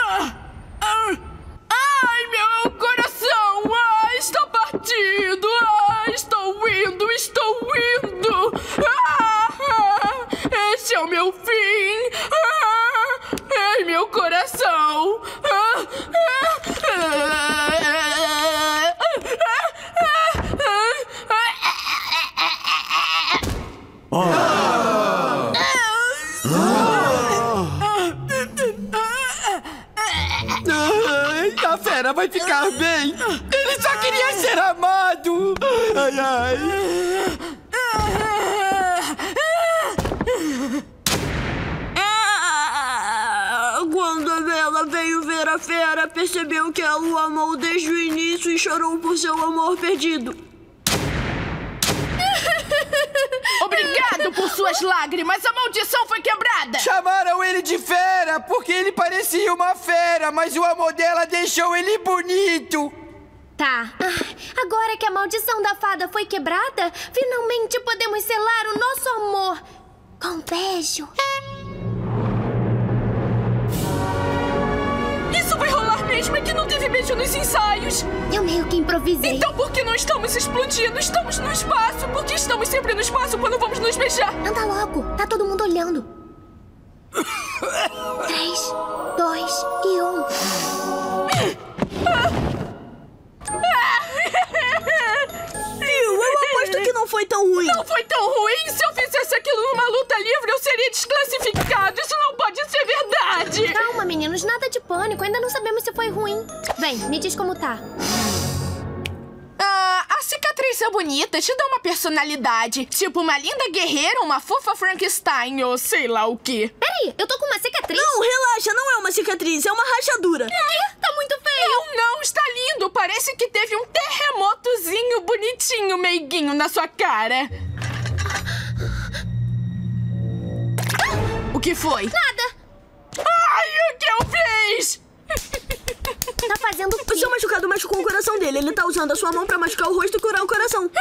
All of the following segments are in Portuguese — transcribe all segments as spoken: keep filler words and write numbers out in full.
Ah! Ah! Ai, meu coração! Ah, está partido! Ah, estou indo, estou indo! Ah, ah, esse é o meu fim! Ah, ai, meu coração! Ah, ah, ah, a fera vai ficar bem! Ele só queria ser amado! Ai, ai! Quando a Bela veio ver a fera, percebeu que ela o amou desde o início e chorou por seu amor perdido. Obrigado por suas lágrimas! A maldição foi quebrada! Chamaram ele de fera porque ele parecia uma fera, mas o amor dela deixou ele bonito! Tá. Ah, agora que a maldição da fada foi quebrada, finalmente podemos selar o nosso amor com um beijo. Isso vai rolar mesmo? É que não teve beijo nos ensaios! Eu meio que improvisei. Então por que não estamos explodindo? Estamos no espaço! Por que estamos sempre no espaço quando vamos nos beijar? Anda logo, tá todo mundo olhando. Três, dois e um. Viu? Eu aposto que não foi tão ruim. Não foi tão ruim! Se eu fizesse aquilo numa luta livre, eu seria desclassificado! Isso não pode ser verdade! Calma, meninos, nada de pânico. Ainda não sabemos se foi ruim. Vem, me diz como tá. Ah, a cicatriz é bonita, te dá uma personalidade. Tipo uma linda guerreira, uma fofa Frankenstein ou sei lá o quê. Peraí, eu tô com uma cicatriz? Não, relaxa, não é uma cicatriz, é uma rachadura. Ih, tá muito feio. Não, não, está lindo. Parece que teve um terremotozinho bonitinho, meiguinho, na sua cara. O que foi? Nada. Ai, o que eu fiz? Tá fazendo o O quê? seu machucado machucou o coração dele. Ele tá usando a sua mão pra machucar o rosto e curar o coração.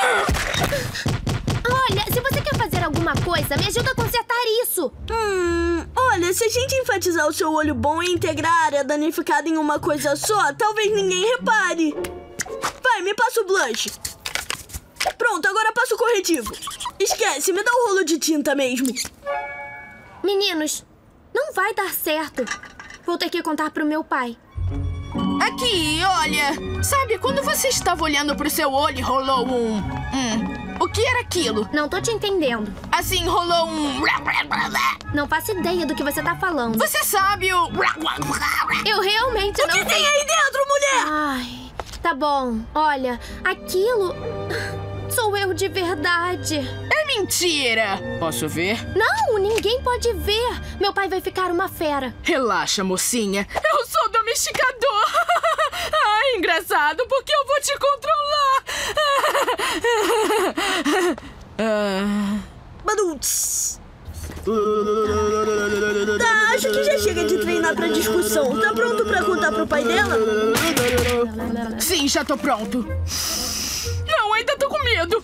Olha, se você quer fazer alguma coisa, me ajuda a consertar isso. Hum, olha, se a gente enfatizar o seu olho bom e integrar a área danificada em uma coisa só, talvez ninguém repare. Vai, me passa o blush. Pronto, agora passa o corretivo. Esquece, me dá o rolo de tinta mesmo. Meninos, não vai dar certo. Vou ter que contar pro meu pai. Aqui, olha. Sabe, quando você estava olhando pro seu olho e rolou um... Hum, o que era aquilo? Não tô te entendendo. Assim, rolou um... Não faço ideia do que você tá falando. Você sabe o... Eu realmente não O que tem aí dentro, mulher? Ai, tá bom. Olha, aquilo... Sou eu de verdade. É mentira! Posso ver? Não, ninguém pode ver. Meu pai vai ficar uma fera. Relaxa, mocinha. Eu sou domesticador. Ah, engraçado, porque eu vou te controlar. Ah... Baduts. Tá, acho que já chega de treinar pra discussão. Tá pronto pra contar pro pai dela? Sim, já tô pronto. Não, ainda tô com medo.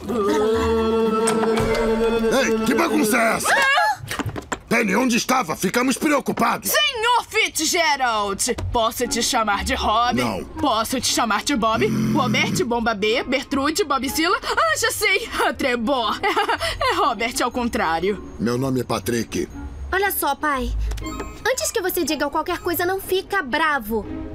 Ei, que bagunça é essa? Penny, onde estava? Ficamos preocupados. Senhor Fitzgerald, posso te chamar de Robin? Não. Posso te chamar de Bob? Hum. Robert, Bomba B, Bertrude, Bobzilla? Ah, já sei. Trebor. É Robert ao contrário. Meu nome é Patrick. Olha só, pai. Antes que você diga qualquer coisa, não fica bravo.